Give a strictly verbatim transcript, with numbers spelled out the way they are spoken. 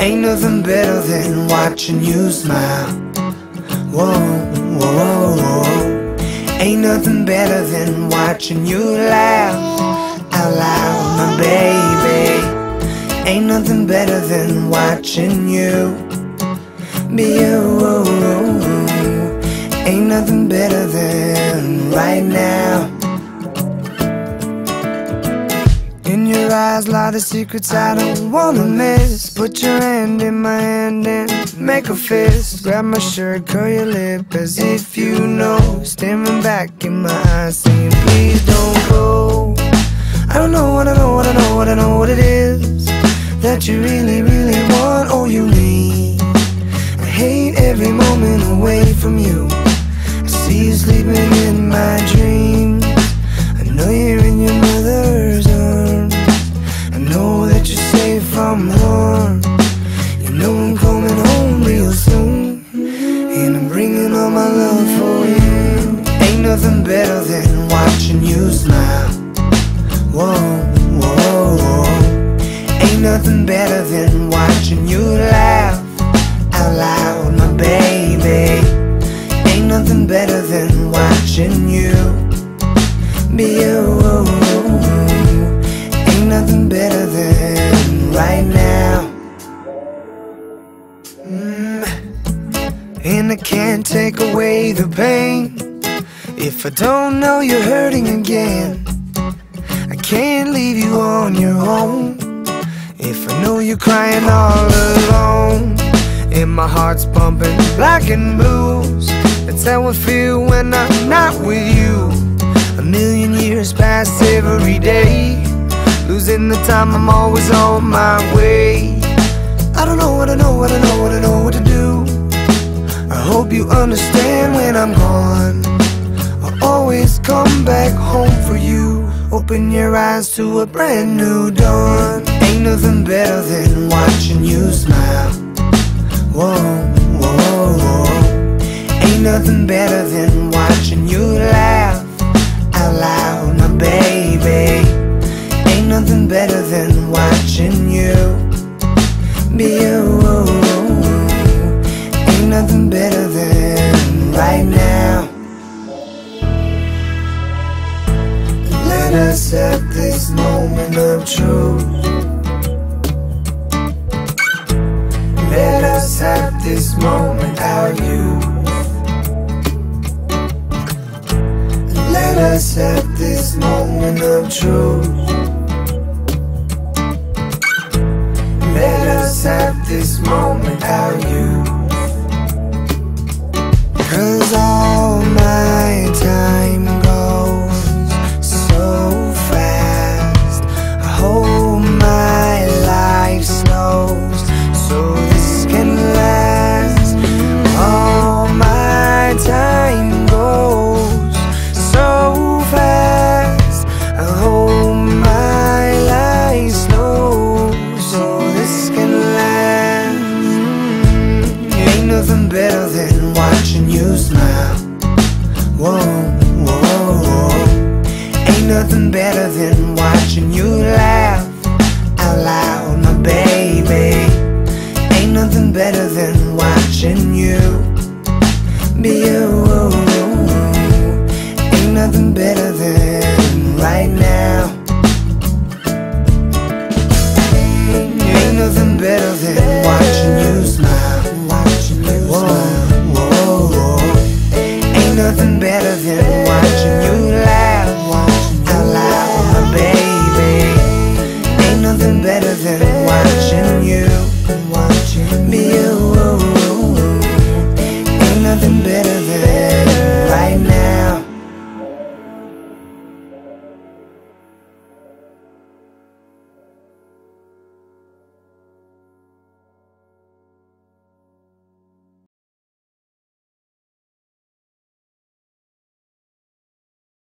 Ain't nothing better than watching you smile. Whoa, whoa, whoa, whoa. Ain't nothing better than watching you laugh out loud, my baby. Ain't nothing better than watching you be you. Ain't nothing better than right now. In your eyes lie the secrets I don't wanna miss. Put your hand in my hand and make a fist. Grab my shirt, curl your lip as if you know. Staring back in my eyes saying please don't go. I don't know what I know, what I know, what I know what it is that you really, really want or you need. I hate every moment away from you. I see you sleeping in my dreams. I know you're in your mother's arms. I know that you're safe from harm. You know I'm coming home real soon, and I'm bringing all my love for you. Ain't nothing better than watching you smile. Whoa, whoa, whoa. Ain't nothing better than watching you laugh out loud, my baby. Ain't nothing better than watching you be you. Ain't nothing better than right now. mm. And I can't take away the pain if I don't know you're hurting again. I can't leave you on your own if I know you're crying all alone. And my heart's pumping black and blues. That's how I feel when I'm not with you. A million years pass every day, losing the time, I'm always on my way. I don't know what I know, what I know, what I know what to do. I hope you understand when I'm gone. I'll always come back home for you. Open your eyes to a brand new dawn. Ain't nothing better than watching you smile. Whoa, whoa, whoa. Ain't nothing better than watching you laugh out loud, my baby. Ain't nothing better than watching you be you. Ain't nothing better than right now. Let us have this moment of truth. Let us have this moment out you. Let us have this moment of truth. Let us have this moment out you. Cause all my time goes so fast. I hope my life slows so this can last. All my time goes so fast. I hope my life slows so this can last. Ain't nothing better than watching you smile. Whoa, whoa, whoa. Ain't nothing better than watching you laugh out loud, my baby. Ain't nothing better than watching you be you. Ain't nothing better